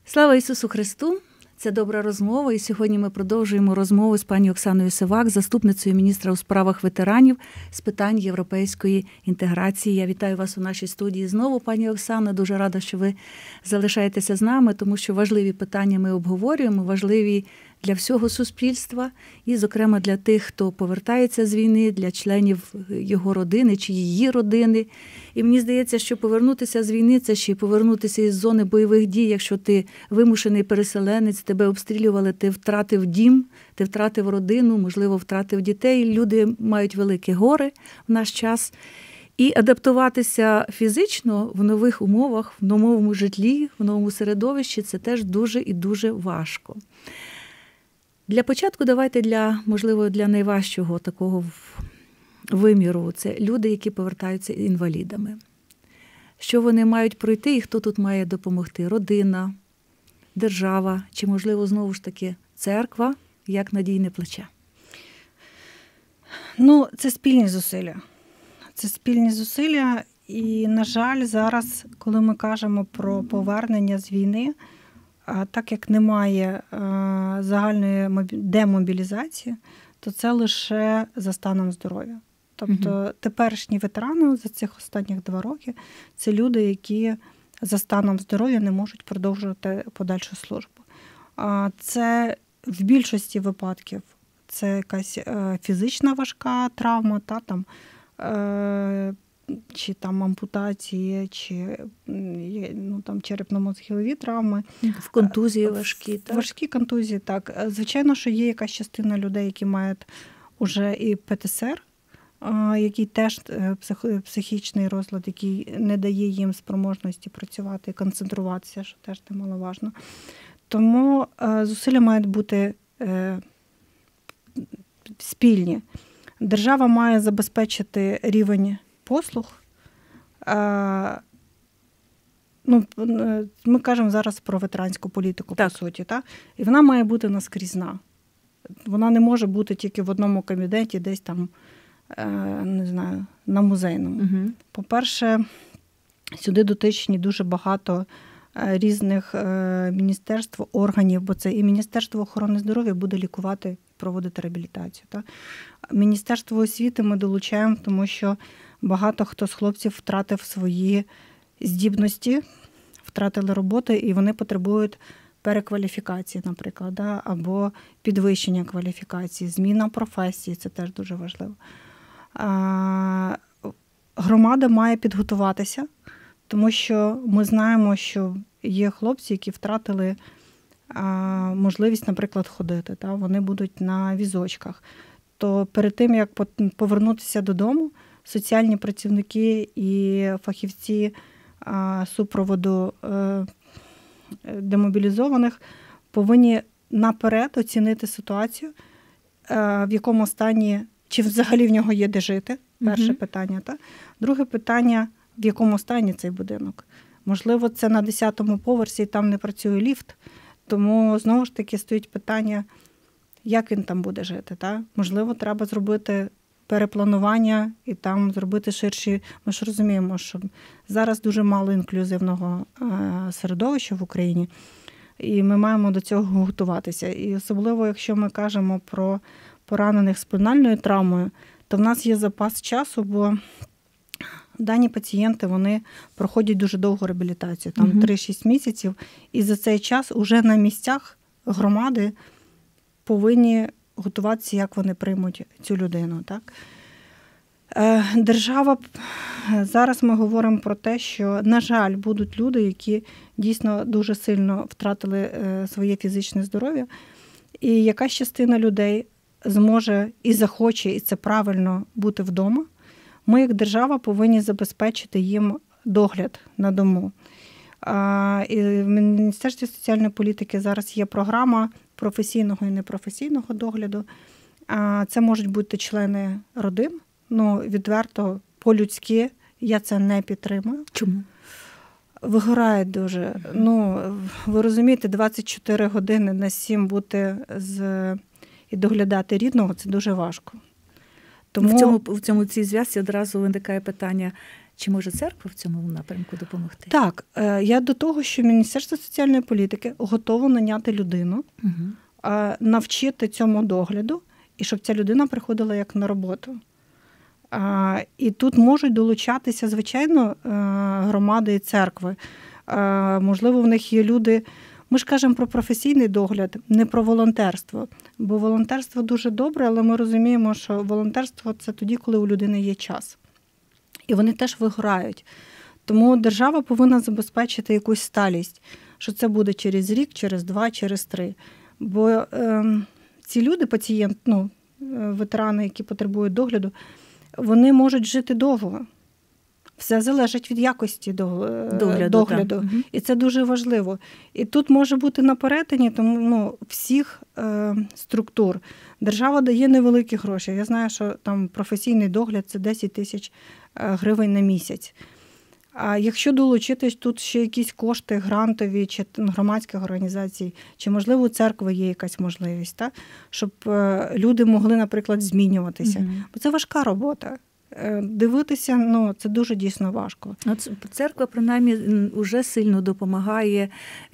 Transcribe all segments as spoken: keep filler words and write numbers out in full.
Слава Ісусу Христу! Це «Добра розмова», і сьогодні ми продовжуємо розмову з пані Оксаною Сивак, заступницею міністра у справах ветеранів з питань європейської інтеграції. Я вітаю вас у нашій студії знову, пані Оксано. Дуже рада, що ви залишаєтеся з нами, тому що важливі питання ми обговорюємо, важливі для всього суспільства і, зокрема, для тих, хто повертається з війни, для членів його родини чи її родини. І мені здається, що повернутися з війни – це ще й повернутися із зони бойових дій. Якщо ти вимушений переселенець, тебе обстрілювали, ти втратив дім, ти втратив родину, можливо, втратив дітей. Люди мають велике горе в наш час. І адаптуватися фізично в нових умовах, в новому житлі, в новому середовищі – це теж дуже і дуже важко. Для початку давайте, для, можливо, для найважчого такого виміру – це люди, які повертаються інвалідами. Що вони мають пройти і хто тут має допомогти? Родина, держава чи, можливо, знову ж таки церква, як надійне плече? Ну, це спільні зусилля. Це спільні зусилля і, на жаль, зараз, коли ми кажемо про повернення з війни, так як немає загальної демобілізації, то це лише за станом здоров'я. Тобто угу. теперішні ветерани за цих останніх два роки – це люди, які за станом здоров'я не можуть продовжувати подальшу службу. Це в більшості випадків це якась фізична важка травма, та, там, чи там ампутації, чи ну, там, черепно-мозгові травми. В контузії важкі, так? Важкі контузії, так. Звичайно, що є якась частина людей, які мають уже і ПТСР, який теж психічний розлад, який не дає їм спроможності працювати і концентруватися, що теж немаловажно. Тому зусилля мають бути спільні. Держава має забезпечити рівень послуг. Ну, ми кажемо зараз про ветеранську політику, так. По суті. Так? І вона має бути наскрізна. Вона не може бути тільки в одному кабінеті, десь там, не знаю, на музейному. Угу. По-перше, сюди дотичні дуже багато різних міністерств, органів, бо це і Міністерство охорони здоров'я буде лікувати, проводити реабілітацію. Так? Міністерство освіти ми долучаємо, тому що багато хто з хлопців втратив свої здібності, втратили роботи, і вони потребують перекваліфікації, наприклад, да? Або підвищення кваліфікації, зміна професії, це теж дуже важливо. А, громада має підготуватися, тому що ми знаємо, що є хлопці, які втратили а, можливість, наприклад, ходити. Та? Вони будуть на візочках. То перед тим, як повернутися додому, соціальні працівники і фахівці а, супроводу а, демобілізованих повинні наперед оцінити ситуацію, а, в якому стані, чи взагалі в нього є де жити, перше mm-hmm. питання. Та? Друге питання, в якому стані цей будинок. Можливо, це на десятому поверсі і там не працює ліфт, тому знову ж таки стоїть питання, як він там буде жити. Та? Можливо, треба зробити перепланування і там зробити ширші. Ми ж розуміємо, що зараз дуже мало інклюзивного середовища в Україні, і ми маємо до цього готуватися. І особливо, якщо ми кажемо про поранених спинальною травмою, то в нас є запас часу, бо дані пацієнти, вони проходять дуже довгу реабілітацію, там угу. три-шість місяців, і за цей час уже на місцях громади повинні готуватися, як вони приймуть цю людину. Так? Держава, зараз ми говоримо про те, що, на жаль, будуть люди, які дійсно дуже сильно втратили своє фізичне здоров'я, і якась частина людей зможе і захоче, і це правильно, бути вдома. Ми, як держава, повинні забезпечити їм догляд на дому. І в Міністерстві соціальної політики зараз є програма професійного і непрофесійного догляду. Це можуть бути члени родин, ну, відверто, по-людськи, я це не підтримую. Чому? Вигорають дуже. Ну, ви розумієте, двадцять чотири години на сім бути з... і доглядати рідного – це дуже важко. Тому... В цьому, в цьому цій зв'язці одразу виникає питання, Чи може церква в цьому напрямку допомогти? Так, я до того, що Міністерство соціальної політики готово наняти людину, угу. навчити цьому догляду, і щоб ця людина приходила як на роботу. І тут можуть долучатися, звичайно, громади і церкви. Можливо, в них є люди... Ми ж кажемо про професійний догляд, не про волонтерство. Бо волонтерство дуже добре, але ми розуміємо, що волонтерство – це тоді, коли у людини є час. І вони теж вигорають. Тому держава повинна забезпечити якусь сталість, що це буде через рік, через два, через три. Бо е, ці люди, пацієнт, ну, ветерани, які потребують догляду, вони можуть жити довго. Все залежить від якості догляду. догляду. Угу. І це дуже важливо. І тут може бути на перетині тому, ну, всіх е, структур. Держава дає невеликі гроші. Я знаю, що там професійний догляд – це десять тисяч гривень на місяць. А якщо долучитись тут ще якісь кошти грантові чи громадських організацій, чи, можливо, у церкви є якась можливість, так? Щоб люди могли, наприклад, змінюватися. Угу. Бо це важка робота. Дивитися, ну, це дуже дійсно важко. От церква, принаймні, вже сильно допомагає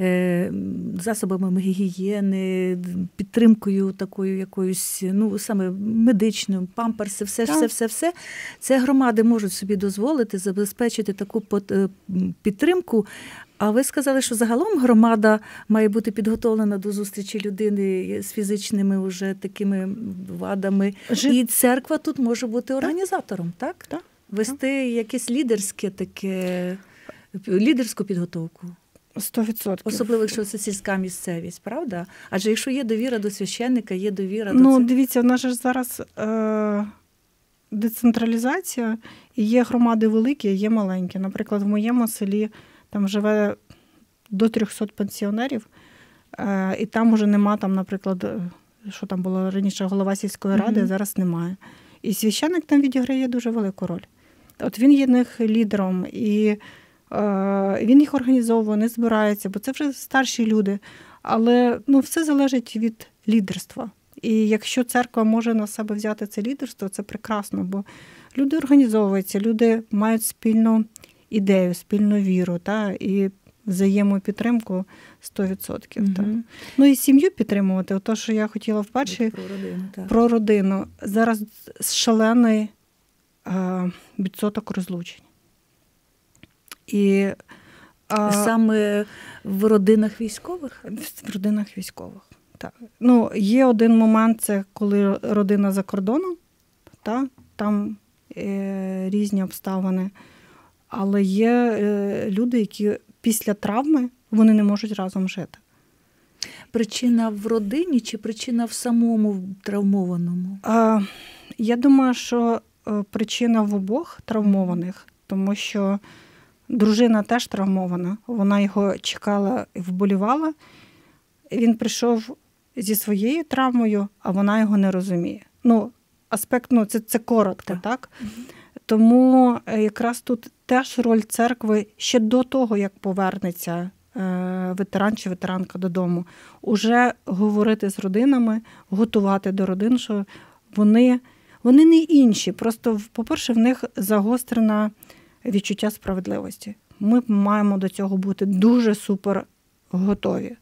засобами гігієни, підтримкою такою якоюсь, ну, саме медичною, памперси, все, все, все, все. Це громади можуть собі дозволити забезпечити таку підтримку. А ви сказали, що загалом громада має бути підготовлена до зустрічі людини з фізичними вже такими вадами. Жит... І церква тут може бути організатором, так? Так. Вести так. якесь лідерське таке, лідерську підготовку. Сто відсотків. Особливо, якщо це сільська місцевість, правда? Адже якщо є довіра до священника, є довіра до... Ну, дивіться, у нас ж зараз е- децентралізація, і є громади великі, є маленькі. Наприклад, в моєму селі там живе до трьохсот пенсіонерів, і там уже нема, там, наприклад, що там було раніше, голова сільської ради, mm-hmm. зараз немає. І священник там відіграє дуже велику роль. От він є них лідером, і е, він їх організовує, вони збираються, бо це вже старші люди. Але ну, все залежить від лідерства. І якщо церква може на себе взяти це лідерство, це прекрасно, бо люди організовуються, люди мають спільну ідею, спільну віру, та, і взаємопідтримку сто відсотків. Угу. Та. Ну і сім'ю підтримувати. Ото, що я хотіла вперше про родину. Так. Про родину. Зараз шалений е, відсоток розлучень. І, е, Саме в родинах військових? В родинах військових, так. Ну, є один момент, це коли родина за кордоном, та, там е, різні обставини. Але є е, люди, які після травми, вони не можуть разом жити. Причина в родині чи причина в самому травмованому? А, я думаю, що причина в обох травмованих, тому що дружина теж травмована. Вона його чекала і вболівала. Він прийшов зі своєю травмою, а вона його не розуміє. Ну, аспект, ну, це, це коротко, так? так? Угу. Тому якраз тут теж роль церкви ще до того, як повернеться ветеран чи ветеранка додому, уже говорити з родинами, готувати до родин, що вони, вони не інші. Просто, по-перше, в них загострене відчуття справедливості. Ми маємо до цього бути дуже супер готові.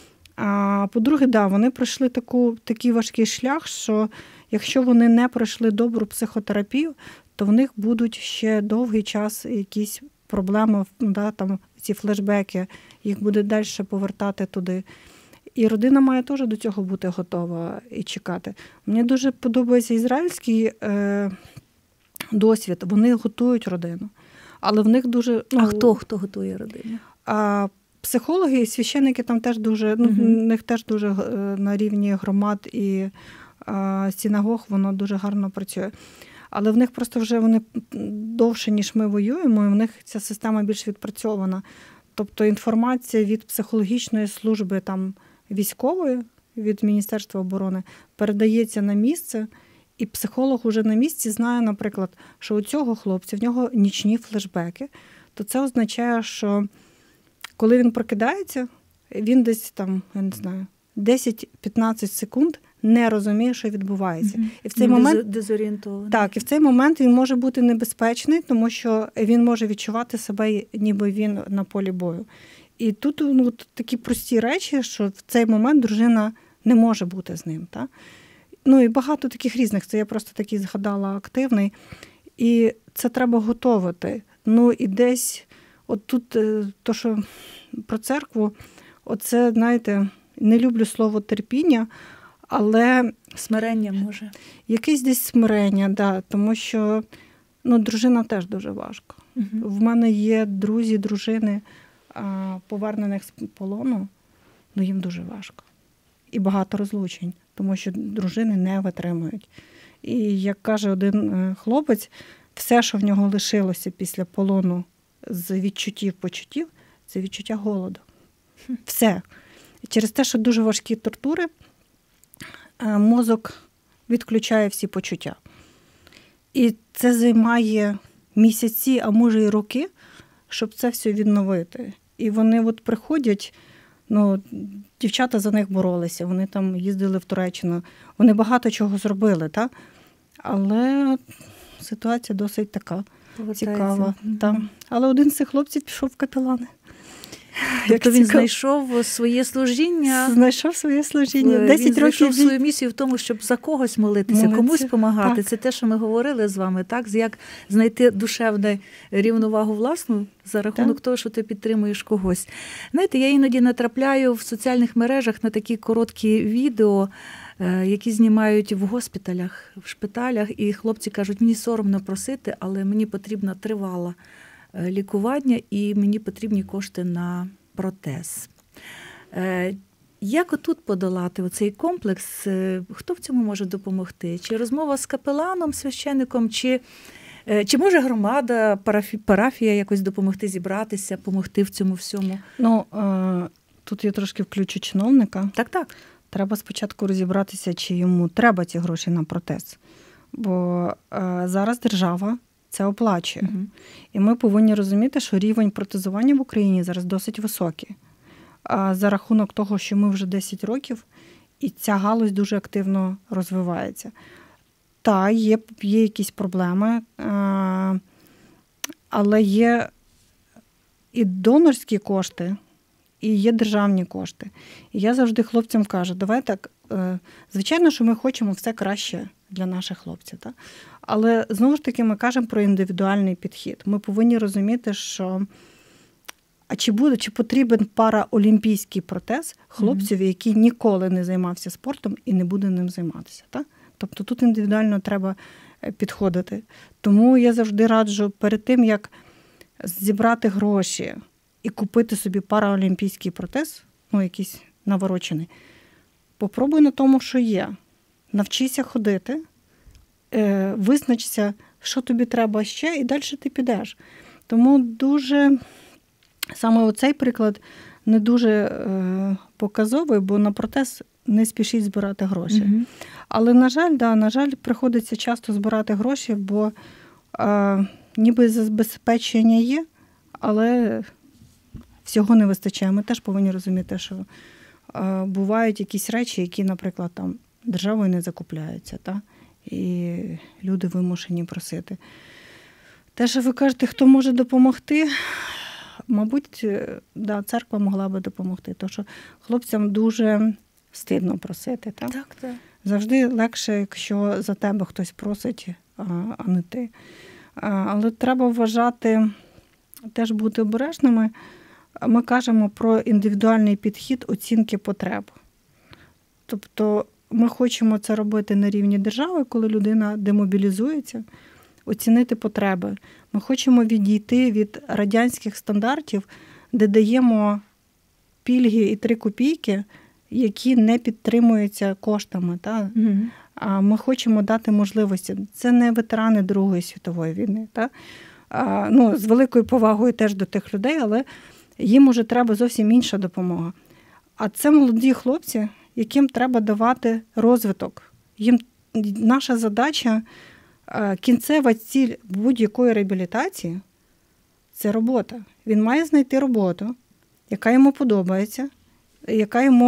А по-друге, да, вони пройшли таку, такий важкий шлях, що якщо вони не пройшли добру психотерапію, то в них будуть ще довгий час якісь проблеми, да, там, ці флешбеки, їх буде далі повертати туди. І родина має теж до цього бути готова і чекати. Мені дуже подобається ізраїльський е, досвід. Вони готують родину. Але в них дуже... Ну, а хто, хто готує родину? А психологи і священники там теж дуже, ну, угу. в них теж дуже на рівні громад і а, синагог воно дуже гарно працює. Але в них просто вже вони довше, ніж ми воюємо, і в них ця система більш відпрацьована. Тобто інформація від психологічної служби там, військової, від Міністерства оборони, передається на місце, і психолог уже на місці знає, наприклад, що у цього хлопця, в нього нічні флешбеки, то це означає, що коли він прокидається, він десь там, я не знаю, десять-п'ятнадцять секунд не розуміє, що відбувається. Mm-hmm. І в цей він момент дезорієнтований. Так, і в цей момент він може бути небезпечний, тому що він може відчувати себе, ніби він на полі бою. І тут ну, такі прості речі, що в цей момент дружина не може бути з ним. Так? Ну і багато таких різних, це я просто такий згадала активний. І це треба готувати. Ну і десь, от тут, то, що про церкву, оце, знаєте, не люблю слово терпіння, але... Смирення може. Якесь десь смирення, да, тому що ну, дружина теж дуже важко. Угу. В мене є друзі, дружини, повернених з полону, ну їм дуже важко. І багато розлучень, тому що дружини не витримують. І як каже один хлопець, все, що в нього лишилося після полону з відчуттів, почуттів, це відчуття голоду. Все. Через те, що дуже важкі тортури, мозок відключає всі почуття. І це займає місяці, а може і роки, щоб це все відновити. І вони от приходять, ну, дівчата за них боролися, вони там їздили в Туреччину, вони багато чого зробили, так? Але ситуація досить така цікава. Mm-hmm. Та. Але один з цих хлопців пішов в капелани. Тобто він знайшов своє служіння. Знайшов своє служіння. Десять він знайшов років свою місію в тому, щоб за когось молитися, молитися. комусь допомагати. Так. Це те, що ми говорили з вами, так? Як знайти душевну рівновагу власну за рахунок так. того, що ти підтримуєш когось. Знаєте, я іноді натрапляю в соціальних мережах на такі короткі відео, які знімають в госпіталях, в шпиталях, і хлопці кажуть, мені соромно просити, але мені потрібна тривала лікування і мені потрібні кошти на протез. Як отут подолати оцей комплекс? Хто в цьому може допомогти? Чи розмова з капеланом, священником, чи, чи може громада, парафія якось допомогти зібратися, допомогти в цьому всьому? Ну, тут я трошки включу чиновника. Так, так. Треба спочатку розібратися, чи йому треба ці гроші на протез. Бо зараз держава це оплачує. Угу. І ми повинні розуміти, що рівень протезування в Україні зараз досить високий. А за рахунок того, що ми вже десять років, і ця галузь дуже активно розвивається. Та, є, є якісь проблеми, але є і донорські кошти, і є державні кошти. І я завжди хлопцям кажу, давай так, звичайно, що ми хочемо все краще для наших хлопців. Так? Але, знову ж таки, ми кажемо про індивідуальний підхід. Ми повинні розуміти, що а чи буде, чи потрібен параолімпійський протез хлопців, mm-hmm. який ніколи не займався спортом і не буде ним займатися. Так? Тобто тут індивідуально треба підходити. Тому я завжди раджу перед тим, як зібрати гроші і купити собі параолімпійський протез, ну якийсь наворочений, попробуй на тому, що є. Навчися ходити, е, визначся, що тобі треба ще, і далі ти підеш. Тому дуже, саме оцей приклад не дуже е, показовий, бо на протез не спішіть збирати гроші. Mm-hmm. Але, на жаль, да, на жаль, приходиться часто збирати гроші, бо е, ніби забезпечення є, але всього не вистачає. Ми теж повинні розуміти, що е, бувають якісь речі, які, наприклад, там державою не закупляються, та? І люди вимушені просити. Те, що ви кажете, хто може допомогти, мабуть, да, церква могла би допомогти, тому що хлопцям дуже стидно просити. Та? Так, так. Завжди легше, якщо за тебе хтось просить, а не ти. Але треба вважати, теж бути обережними. Ми кажемо про індивідуальний підхід оцінки потреб. Тобто ми хочемо це робити на рівні держави, коли людина демобілізується, оцінити потреби. Ми хочемо відійти від радянських стандартів, де даємо пільги і три копійки, які не підтримуються коштами. Та? Mm-hmm. А ми хочемо дати можливості. Це не ветерани Другої світової війни. Та? А, ну, з великою повагою теж до тих людей, але їм уже треба зовсім інша допомога. А це молоді хлопці, яким треба давати розвиток. Їм наша задача, кінцева ціль будь-якої реабілітації – це робота. Він має знайти роботу, яка йому подобається, яка йому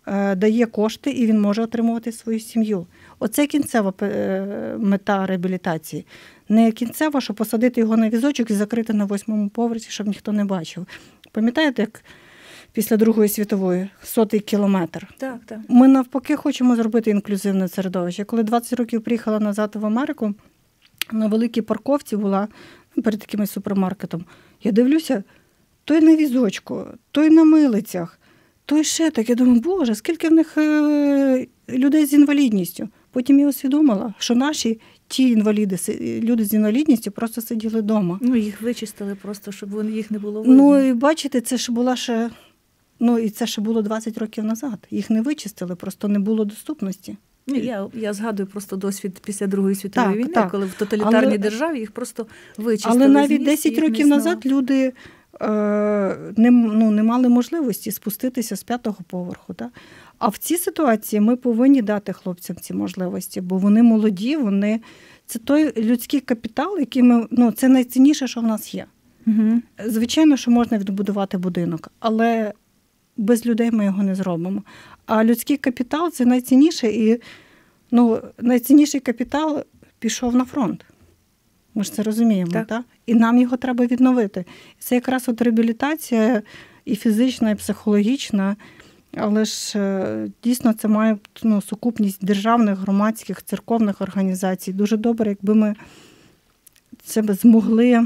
дає кошти і він може отримувати свою сім'ю. Оце кінцева мета реабілітації. Не кінцева, що посадити його на візочок і закрити на восьмому поверсі, щоб ніхто не бачив. Пам'ятаєте, як після Другої світової сотий кілометр? Так, так. Ми навпаки хочемо зробити інклюзивне середовище. Коли двадцять років приїхала назад в Америку, на великій парковці була перед таким супермаркетом. Я дивлюся, той на візочку, той на милицях, той ще так. Я думаю, боже, скільки в них людей з інвалідністю. Потім я усвідомила, що наші ті інваліди, люди з інвалідністю просто сиділи вдома. Ну, їх вичистили просто, щоб вони, їх не було видно. Ну, і бачите, це ж була ще, ну, і це ще було двадцять років назад. Їх не вичистили, просто не було доступності. Я, я згадую просто досвід після Другої світової так, війни, так. коли в тоталітарній але, державі їх просто вичистили. Але навіть десять років назад люди е, не, ну, не мали можливості спуститися з п'ятого поверху. Так? А в цій ситуації ми повинні дати хлопцям ці можливості, бо вони молоді, вони це той людський капітал, який ми, ну, це найцінніше, що в нас є. Угу. Звичайно, що можна відбудувати будинок, але без людей ми його не зробимо. А людський капітал – це найцінніше, і ну, найцінніший капітал пішов на фронт. Ми ж це розуміємо, так? Так? І нам його треба відновити. Це якраз от реабілітація і фізична, і психологічна, але ж дійсно це має ну, сукупність державних, громадських, церковних організацій. Дуже добре, якби ми це змогли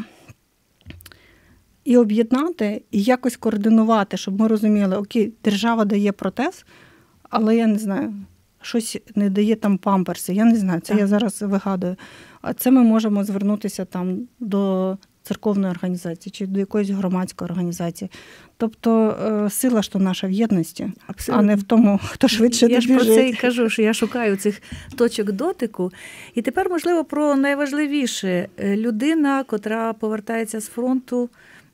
і об'єднати, і якось координувати, щоб ми розуміли, окей, держава дає протез, але я не знаю, щось не дає там памперси, я не знаю, це так. Я зараз вигадую. А це ми можемо звернутися там до церковної організації чи до якоїсь громадської організації. Тобто сила ж то наша в єдності, абсолютно. А не в тому, хто швидше добіжить. Я ж про це і кажу, що я шукаю цих точок дотику. І тепер, можливо, про найважливіше. Людина, котра повертається з фронту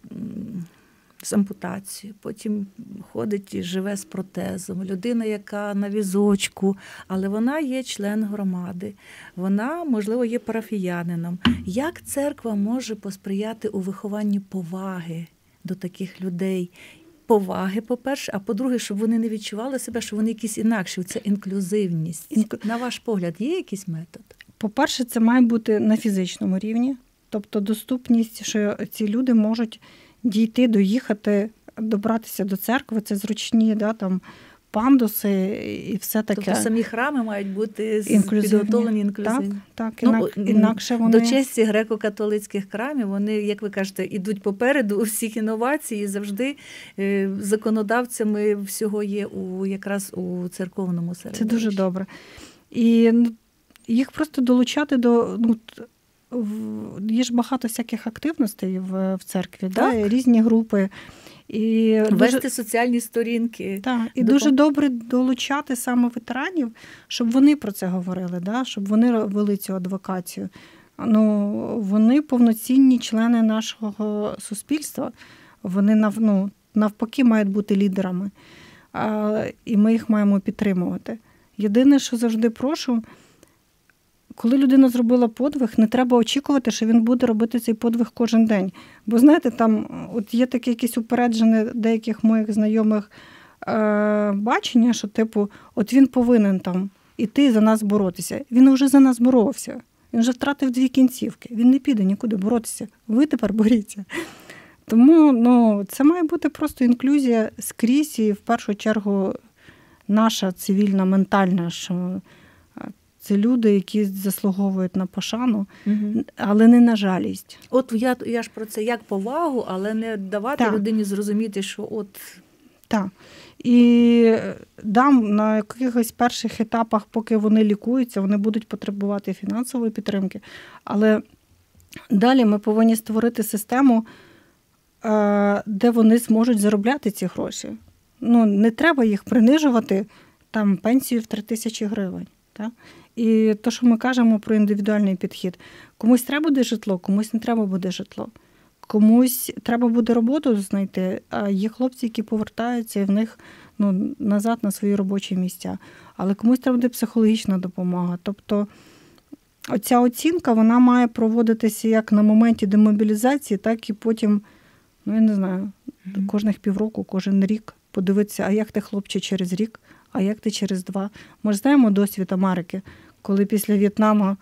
з ампутацією, потім ходить і живе з протезом. Людина, яка на візочку, але вона є член громади. Вона, можливо, є парафіянином. Як церква може посприяти у вихованні поваги до таких людей? Поваги, по-перше, а по-друге, щоб вони не відчували себе, що вони якісь інакші. Це інклюзивність. Інк... На ваш погляд, є якийсь метод? По-перше, це має бути на фізичному рівні. Тобто доступність, що ці люди можуть дійти, доїхати, добратися до церкви. Це зручні, да, там, пандуси і все таке. Тобто самі храми мають бути підготовлені інклюзивні. Так, так. Інак, ну, інакше вони... До честі греко-католицьких храмів, вони, як ви кажете, ідуть попереду у всіх інновацій і завжди законодавцями всього є у, якраз у церковному середовищі. Це дуже добре. І їх просто долучати до... Ну, є ж багато всяких активностей в, в церкві, да? Різні групи. І вести дуже, соціальні сторінки. Так, і допом... дуже добре долучати саме ветеранів, щоб вони про це говорили, да? Щоб вони вели цю адвокацію. Ну, вони повноцінні члени нашого суспільства, вони нав, ну, навпаки мають бути лідерами, а, і ми їх маємо підтримувати. Єдине, що завжди прошу, коли людина зробила подвиг, не треба очікувати, що він буде робити цей подвиг кожен день. Бо, знаєте, там от є таке якесь упереджене деяких моїх знайомих е- бачення, що, типу, от він повинен там іти за нас боротися. Він вже за нас боровся. Він вже втратив дві кінцівки. Він не піде нікуди боротися. Ви тепер боріться. Тому ну, це має бути просто інклюзія скрізь і, в першу чергу, наша цивільна, ментальна, що це люди, які заслуговують на пошану, угу. але не на жалість. От я, я ж про це, як повагу, але не давати так. людині зрозуміти, що от... Так. І дам на якихось перших етапах, поки вони лікуються, вони будуть потребувати фінансової підтримки. Але далі ми повинні створити систему, де вони зможуть заробляти ці гроші. Ну, не треба їх принижувати, там, пенсію в три тисячі гривень. Так? І то, що ми кажемо про індивідуальний підхід. Комусь треба буде житло, комусь не треба буде житло. Комусь треба буде роботу знайти, а є хлопці, які повертаються і в них ну, назад на свої робочі місця. Але комусь треба буде психологічна допомога. Тобто оця оцінка, вона має проводитися як на моменті демобілізації, так і потім, ну я не знаю, mm-hmm. кожних півроку, кожен рік подивитися, а як ти, хлопче, через рік а як ти через два? Ми ж знаємо досвід Америки, коли після В'єтнаму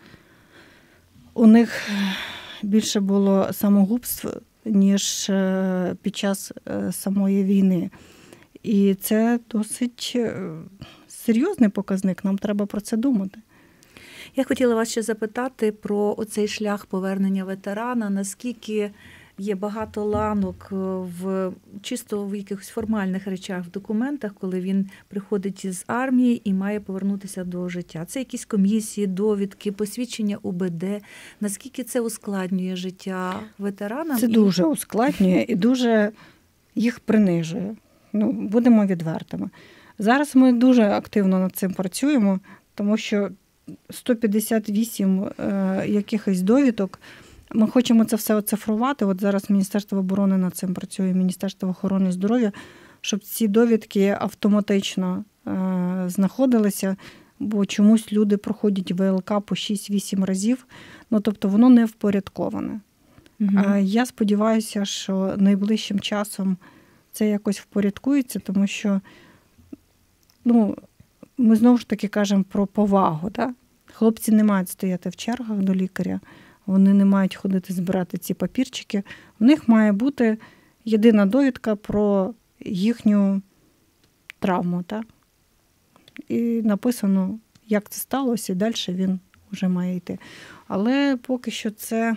у них більше було самогубств, ніж під час самої війни. І це досить серйозний показник, нам треба про це думати. Я хотіла вас ще запитати про оцей шлях повернення ветерана, наскільки є багато ланок в чисто в якихось формальних речах, в документах, коли він приходить із армії і має повернутися до життя. Це якісь комісії, довідки, посвідчення УБД. Наскільки це ускладнює життя ветеранам? Це і... дуже ускладнює і дуже їх принижує. Ну, будемо відвертими. Зараз ми дуже активно над цим працюємо, тому що сто п'ятдесят вісім е, якихось довідок. Ми хочемо це все оцифрувати. От зараз Міністерство оборони над цим працює, Міністерство охорони здоров'я, щоб ці довідки автоматично е, знаходилися, бо чомусь люди проходять ВЛК по шість-вісім разів. Ну, тобто воно не впорядковане. Угу. Е, я сподіваюся, що найближчим часом це якось впорядкується, тому що ну, ми знову ж таки кажемо про повагу. Так? Хлопці не мають стояти в чергах до лікаря, вони не мають ходити збирати ці папірчики. В них має бути єдина довідка про їхню травму. Так? І написано, як це сталося, і далі він вже має йти. Але поки що це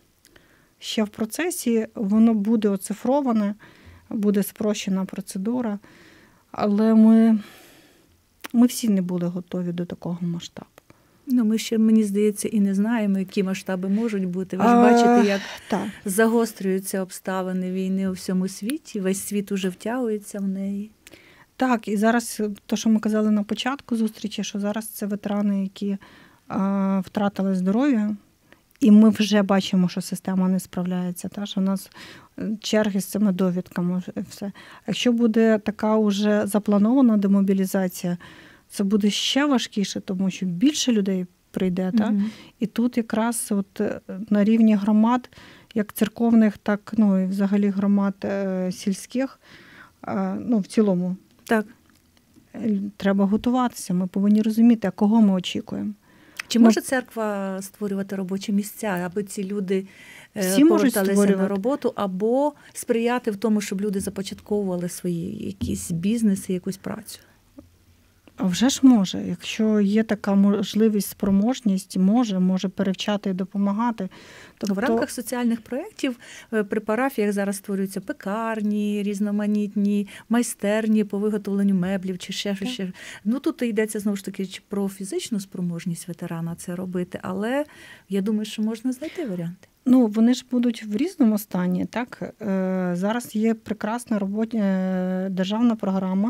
ще в процесі, воно буде оцифроване, буде спрощена процедура, але ми, ми всі не були готові до такого масштабу. Ну, ми ще, мені здається, і не знаємо, які масштаби можуть бути. Ви ж бачите, як так. загострюються обставини війни у всьому світі, весь світ уже втягується в неї. Так, і зараз, то, що ми казали на початку зустрічі, що зараз це ветерани, які а, втратили здоров'я, і ми вже бачимо, що система не справляється, та, що у нас черги з цими довідками. Все. Якщо буде така вже запланована демобілізація, це буде ще важкіше, тому що більше людей прийде. Та? Mm-hmm. І тут якраз от на рівні громад, як церковних, так ну, і взагалі громад е, сільських, е, ну, в цілому, так. треба готуватися. Ми повинні розуміти, а кого ми очікуємо. Чи може церква створювати робочі місця, аби ці люди Всі поверталися на роботу, або сприяти в тому, щоб люди започатковували свої якісь бізнеси, якусь працю? А вже ж може. Якщо є така можливість, спроможність, може, може перевчати і допомагати. Тобто... В рамках соціальних проєктів при парафіях зараз створюються пекарні, різноманітні, майстерні по виготовленню меблів чи ще щось. Ну, тут йдеться, знову ж таки, про фізичну спроможність ветерана це робити, але я думаю, що можна знайти варіанти. Ну, вони ж будуть в різному стані, так? Зараз є прекрасна робота, державна програма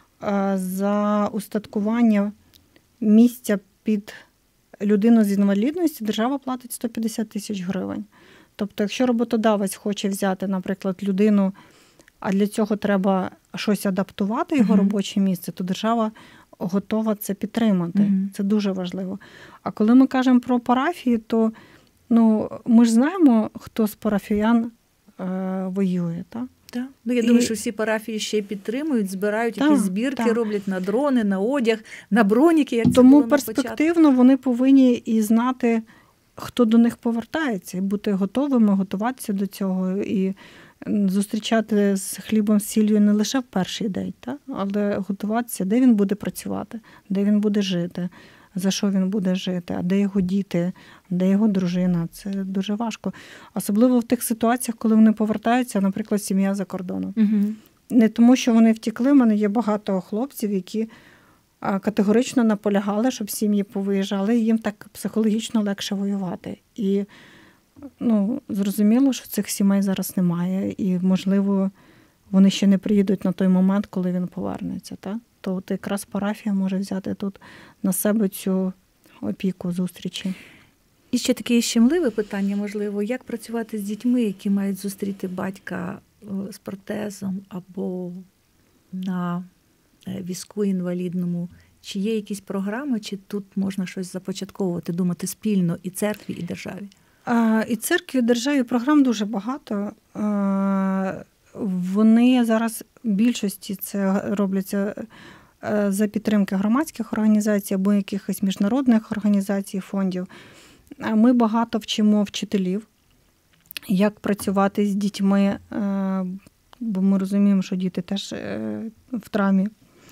за устаткування місця під людину з інвалідністю, держава платить сто п'ятдесят тисяч гривень. Тобто, якщо роботодавець хоче взяти, наприклад, людину, а для цього треба щось адаптувати, його uh-huh. робоче місце, то держава готова це підтримати. Uh-huh. Це дуже важливо. А коли ми кажемо про парафії, то ну, ми ж знаємо, хто з парафіян е, воює, так? Так. Ну, я думаю, і... що всі парафії ще підтримують, збирають так, якісь збірки, так. роблять на дрони, на одяг, на броніки, як це Тому було на перспективно початку. Вони повинні і знати, хто до них повертається, і бути готовими, готуватися до цього, і зустрічати з хлібом, з сіллю не лише в перший день, так? Але готуватися, де він буде працювати, де він буде жити, за що він буде жити, а де його діти, де його дружина. Це дуже важко. Особливо в тих ситуаціях, коли вони повертаються, наприклад, сім'я за кордоном. Угу. Не тому, що вони втекли, в мене є багато хлопців, які категорично наполягали, щоб сім'ї повиїжджали, і їм так психологічно легше воювати. І ну, зрозуміло, що цих сімей зараз немає, і, можливо, вони ще не приїдуть на той момент, коли він повернеться, так? То от якраз парафія може взяти тут на себе цю опіку зустрічі. І ще таке щемливе питання, можливо, як працювати з дітьми, які мають зустріти батька з протезом або на візку інвалідному. Чи є якісь програми, чи тут можна щось започатковувати, думати спільно і церкві, і державі? А, і церкві, і державі програм дуже багато. А, вони зараз в більшості це робляться за підтримки громадських організацій або якихось міжнародних організацій, фондів. Ми багато вчимо вчителів, як працювати з дітьми, бо ми розуміємо, що діти теж в травмі.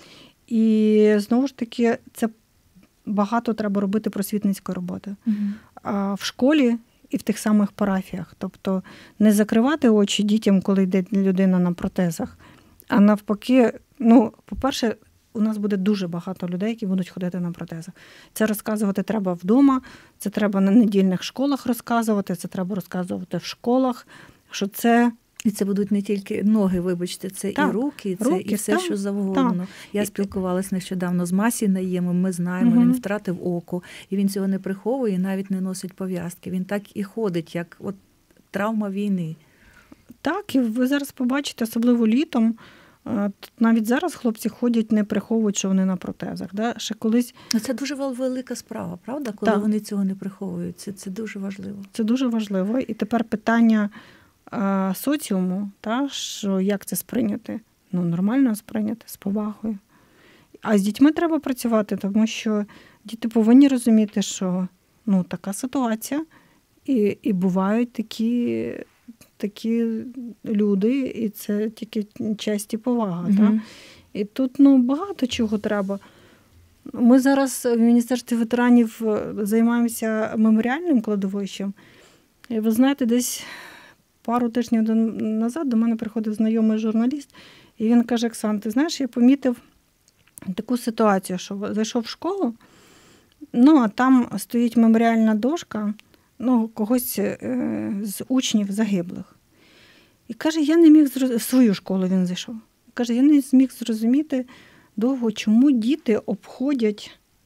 І знову ж таки, це багато треба робити просвітницької роботи. Угу. А в школі і в тих самих парафіях. Тобто не закривати очі дітям, коли йде людина на протезах, а навпаки, ну, по-перше, у нас буде дуже багато людей, які будуть ходити на протезах. Це розказувати треба вдома, це треба на недільних школах розказувати, це треба розказувати в школах, що це... І це будуть не тільки ноги, вибачте, це так, і руки, це руки, і все, так, що завгодно. Так. Я спілкувалася нещодавно з Масі Наємом, ми знаємо, угу. він втратив око, і він цього не приховує, і навіть не носить пов'язки. Він так і ходить, як от травма війни. Так, і ви зараз побачите, особливо літом, навіть зараз хлопці ходять, не приховують, що вони на протезах. Да? Ще колись... Це дуже велика справа, правда? Коли так. вони цього не приховують. Це, це дуже важливо. Це дуже важливо. І тепер питання а, соціуму, та, що як це сприйняти? Ну, нормально сприйняти, з повагою. А з дітьми треба працювати, тому що діти повинні розуміти, що ну, така ситуація, і, і бувають такі... такі люди, і це тільки честь і повага. Mm-hmm. Так? І тут ну, багато чого треба. Ми зараз в Міністерстві ветеранів займаємося меморіальним кладовищем. І ви знаєте, десь пару тижнів назад до мене приходив знайомий журналіст, і він каже: Оксан, ти знаєш, я помітив таку ситуацію, що зайшов в школу, ну, а там стоїть меморіальна дошка, ну, когось з учнів загиблих. І каже, я не міг зрозуміти, в свою школу він зайшов. Каже, я не зміг зрозуміти довго, чому діти обходять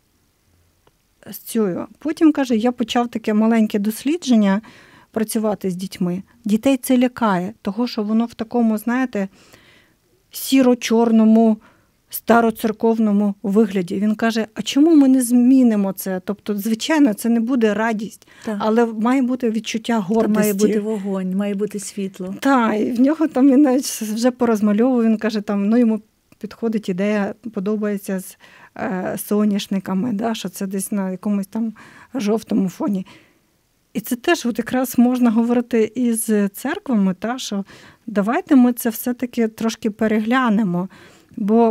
з цією. Потім, каже, я почав таке маленьке дослідження працювати з дітьми. Дітей це лякає, того, що воно в такому, знаєте, сіро-чорному, староцерковному вигляді. Він каже, а чому ми не змінимо це? Тобто, звичайно, це не буде радість, так. але має бути відчуття гордості. Та має бути вогонь, має бути світло. Так, і в нього там він навіть вже порозмальовував, він каже, там, ну, йому підходить ідея, подобається з е, соняшниками, да, що це десь на якомусь там жовтому фоні. І це теж от якраз можна говорити із церквами, та, що давайте ми це все-таки трошки переглянемо. Бо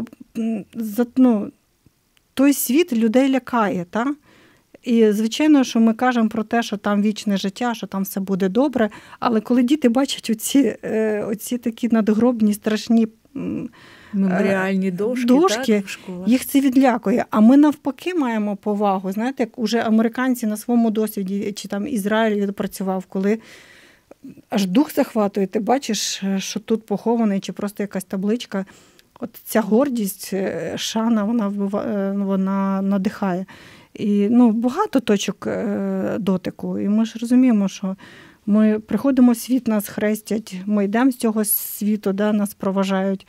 ну, той світ людей лякає, та? І, звичайно, що ми кажемо про те, що там вічне життя, що там все буде добре, але коли діти бачать оці, оці такі надгробні, страшні меморіальні дошки, дошки так, в школах, їх це відлякує. А ми навпаки маємо повагу. Знаєте, як уже американці на своєму досвіді, чи там Ізраїль відпрацював, коли аж дух захватує, ти бачиш, що тут похований, чи просто якась табличка. От ця гордість, шана, вона, вона надихає. І ну, багато точок дотику. І ми ж розуміємо, що ми приходимо в світ, нас хрестять, ми йдемо з цього світу, да, нас проважають.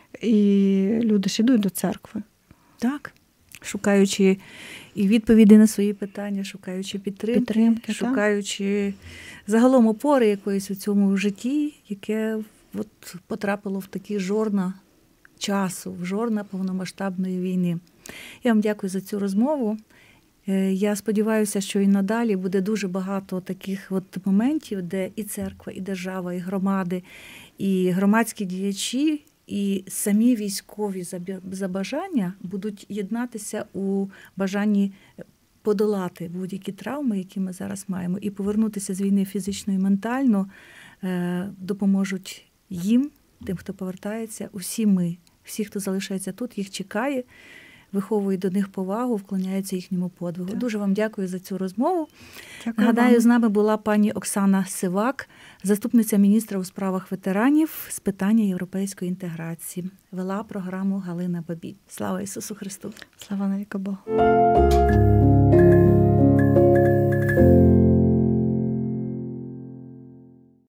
І люди ж йдуть до церкви. Так, шукаючи і відповіді на свої питання, шукаючи підтримки, підтримки шукаючи так. загалом опори якоїсь у цьому житті, яке от потрапило в такі жорна часу, в жорна повномасштабної війни. Я вам дякую за цю розмову. Я сподіваюся, що і надалі буде дуже багато таких от моментів, де і церква, і держава, і громади, і громадські діячі, і самі військові за бажання будуть єднатися у бажанні подолати будь-які травми, які ми зараз маємо, і повернутися з війни фізично і ментально, допоможуть їм, тим, хто повертається, усі ми. Всі, хто залишається тут, їх чекає, виховує до них повагу, вклоняється їхньому подвигу. Так. Дуже вам дякую за цю розмову. Дякую. Нагадаю, вам. З нами була пані Оксана Сивак, заступниця міністра у справах ветеранів з питання європейської інтеграції. Вела програму Галина Бабій. Слава Ісусу Христу! Слава навіки Богу!